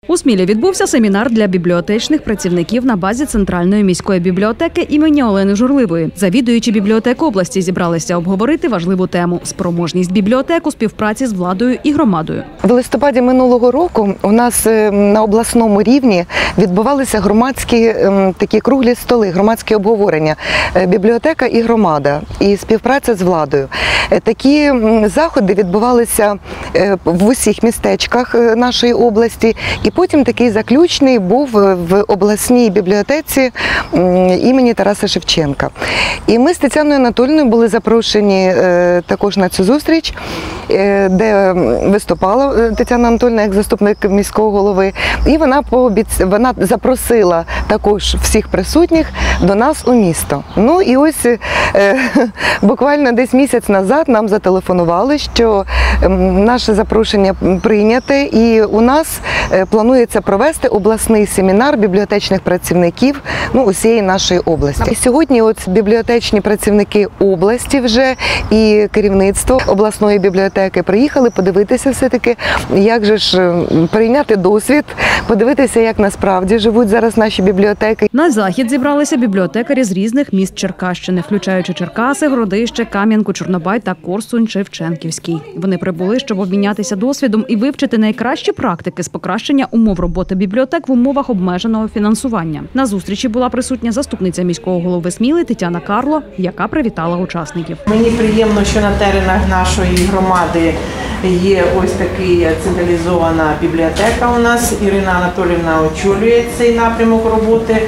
У Смілі відбувся семінар для бібліотечних працівників на базі Центральної міської бібліотеки імені Олени Журливої. Завідуючі бібліотек області зібралися обговорити важливу тему – спроможність бібліотек у співпраці з владою і громадою. В листопаді минулого року у нас на обласному рівні відбувалися громадські такі круглі столи, громадські обговорення «Бібліотека і громада» і співпраця з владою. Такі заходи відбувалися в усіх містечках нашої області. І потім такий заключний був в обласній бібліотеці імені Тараса Шевченка. І ми з Тетяною Анатоліївною були запрошені також на цю зустріч, де виступала Тетяна Анатоліївна як заступник міського голови. І вона запросила також всіх присутніх до нас у місто. Ну і ось буквально десь місяць назад нам зателефонували, що наше запрошення прийняте, і у нас планується провести обласний семінар бібліотечних працівників усієї нашої області. І сьогодні бібліотечні працівники області вже і керівництво обласної бібліотеки приїхали подивитися все-таки, як же ж прийняти досвід, подивитися, як насправді живуть зараз наші бібліотеки. На захід зібралися бібліотекарі з різних міст Черкащини, включаючи Черкаси, Городище, Кам'янку, Чорнобай та Корсунь Шевченківський. Вони прибули, щоб обмінятися досвідом і вивчити найкращі практики з покращення умов роботи бібліотек в умовах обмеженого фінансування. На зустрічі була присутня заступниця міського голови Сміли Тетяна Карло, яка привітала учасників. Мені приємно, що на теренах нашої громади є ось така централізована бібліотека у нас. Ірина Анатоліївна очолює цей напрямок роботи.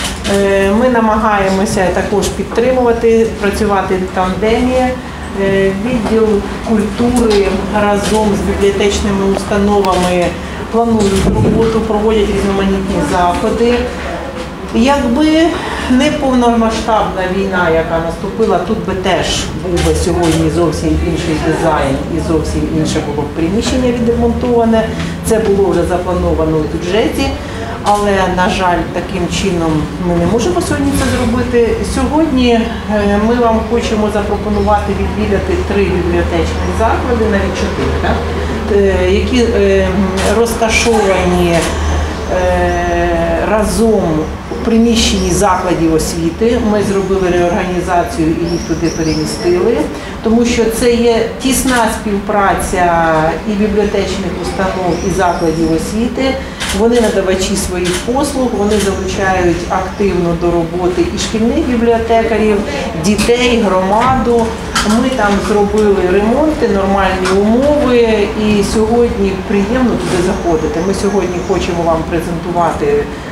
Ми намагаємося також підтримувати, працювати в тандемі. Відділ культури разом з бібліотечними установами планують роботу, проводять різноманітні заходи. Якби не повномасштабна війна, яка наступила, тут би теж був би сьогодні зовсім інший дизайн і зовсім інше було б приміщення відремонтоване. Це було вже заплановано у бюджеті, але, на жаль, таким чином ми не можемо сьогодні це зробити. Сьогодні ми вам хочемо запропонувати відвідати 3 бібліотечні заклади, навіть 4, які розташовані разом у приміщенні закладів освіти. Ми зробили реорганізацію і їх туди перемістили, тому що це є тісна співпраця і бібліотечних установ, і закладів освіти. Вони надавачі своїх послуг, вони залучають активно до роботи і шкільних бібліотекарів, дітей, громаду. Ми там зробили ремонти, нормальні умови, і сьогодні приємно туди заходити. Ми сьогодні хочемо вам презентувати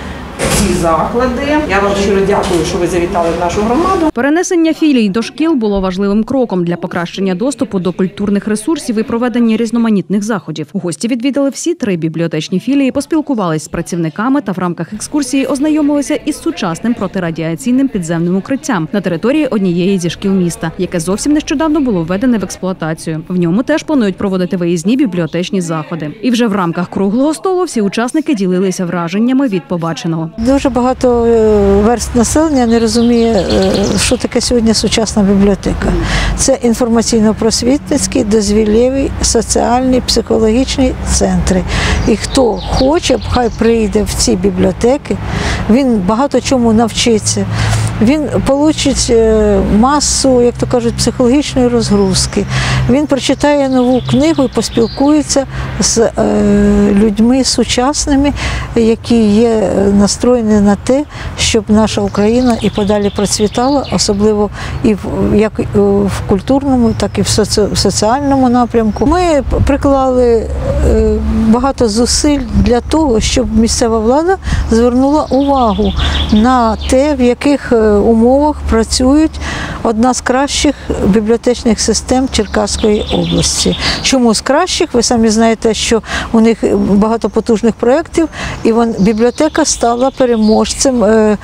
ці заклади. Я вам щиро дякую, що ви завітали в нашу громаду. Перенесення філій до шкіл було важливим кроком для покращення доступу до культурних ресурсів і проведення різноманітних заходів. Гості відвідали всі 3 бібліотечні філії, поспілкувались з працівниками та в рамках екскурсії ознайомилися із сучасним протирадіаційним підземним укриттям на території однієї зі шкіл міста, яке зовсім нещодавно було введене в експлуатацію. В ньому теж планують проводити виїзні бібліотечні заходи. І вже в рамках круглого столу всі учасники ділилися враженнями від побаченого. Дуже багато верств населення не розуміє, що таке сьогодні сучасна бібліотека. Це інформаційно-просвітницькі, дозвіллєві, соціальні, психологічні центри. І хто хоче, хай прийде в ці бібліотеки, він багато чому навчиться. Він отримить масу, як то кажуть, психологічної розгрузки. Він прочитає нову книгу і поспілкується з людьми сучасними, які є настроєні на те, щоб наша Україна і подалі процвітала, особливо і як в культурному, так і в соціальному напрямку. Ми приклали багато зусиль для того, щоб місцева влада звернула увагу на те, в яких умовах працюють одна з кращих бібліотечних систем Черкаської області. Чому з кращих? Ви самі знаєте, що у них багато потужних проєктів, і бібліотека стала переможцем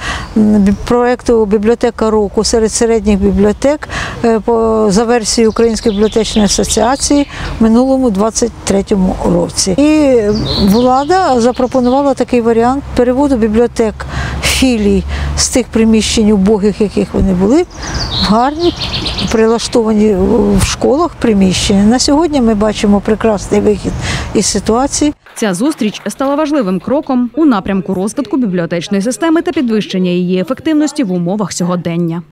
проєкту «Бібліотека року» серед середніх бібліотек за версією Української бібліотечної асоціації в минулому 23-му році. І влада запропонувала такий варіант переводу бібліотек філій з тих приміщень убогих, яких вони були, в гарні, прилаштовані в школах приміщення. На сьогодні ми бачимо прекрасний вихід і ситуацій. Ця зустріч стала важливим кроком у напрямку розвитку бібліотечної системи та підвищення її ефективності в умовах сьогодення.